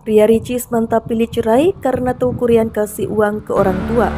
Ria Ricis mantap pilih cerai karena tahu Kurian kasih uang ke orang tua.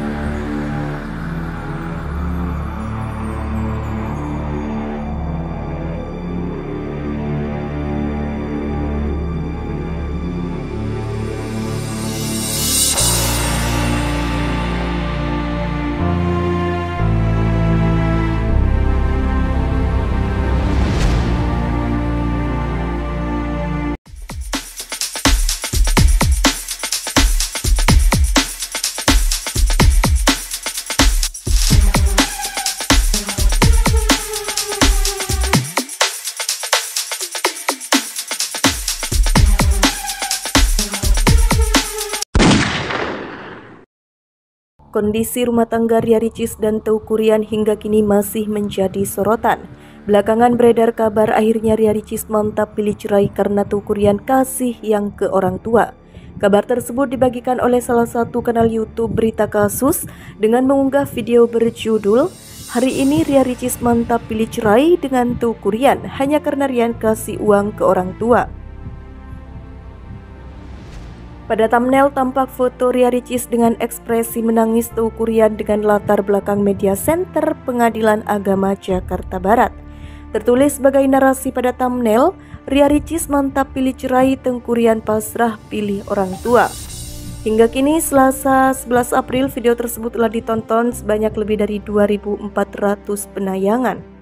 Kondisi rumah tangga Ria Ricis dan Teuku Ryan hingga kini masih menjadi sorotan. Belakangan beredar kabar akhirnya Ria Ricis mantap pilih cerai karena Teuku Ryan kasih yang ke orang tua. Kabar tersebut dibagikan oleh salah satu kanal YouTube Berita Kasus dengan mengunggah video berjudul "Hari ini Ria Ricis mantap pilih cerai dengan Teuku Ryan hanya karena Ryan kasih uang ke orang tua." Pada thumbnail tampak foto Ria Ricis dengan ekspresi menangis Teuku Ryan dengan latar belakang media center Pengadilan Agama Jakarta Barat. Tertulis sebagai narasi pada thumbnail, Ria Ricis mantap pilih cerai, Teuku Ryan pasrah pilih orang tua. Hingga kini Selasa 11 April video tersebut telah ditonton sebanyak lebih dari 2.400 penayangan.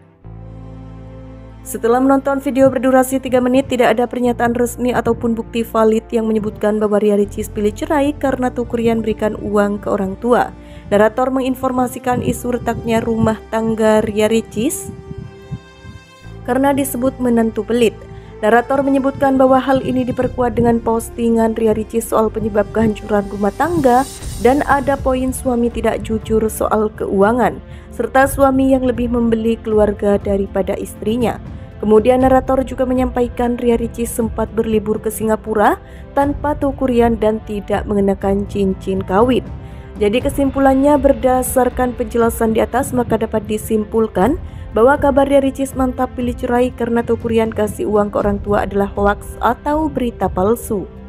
Setelah menonton video berdurasi 3 menit, tidak ada pernyataan resmi ataupun bukti valid yang menyebutkan bahwa Ria Ricis pilih cerai karena Teuku Ryan berikan uang ke orang tua. Narator menginformasikan isu retaknya rumah tangga Ria Ricis karena disebut menantu pelit. Narator menyebutkan bahwa hal ini diperkuat dengan postingan Ria Ricis soal penyebab kehancuran rumah tangga dan ada poin suami tidak jujur soal keuangan, serta suami yang lebih membeli keluarga daripada istrinya. Kemudian narator juga menyampaikan Ria Ricis sempat berlibur ke Singapura tanpa Teuku Ryan dan tidak mengenakan cincin kawin. Jadi kesimpulannya, berdasarkan penjelasan di atas maka dapat disimpulkan bahwa kabar Ria Ricis mantap pilih cerai karena Teuku Ryan kasih uang ke orang tua adalah hoaks atau berita palsu.